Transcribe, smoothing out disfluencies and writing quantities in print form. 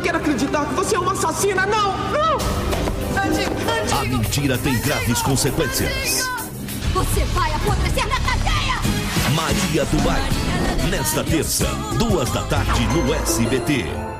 quero acreditar que você é uma assassina. Não, não! A mentira tem graves consequências. Você vai apodrecer na cadeia! Maria do Baile. Nesta terça, 2 da tarde no SBT.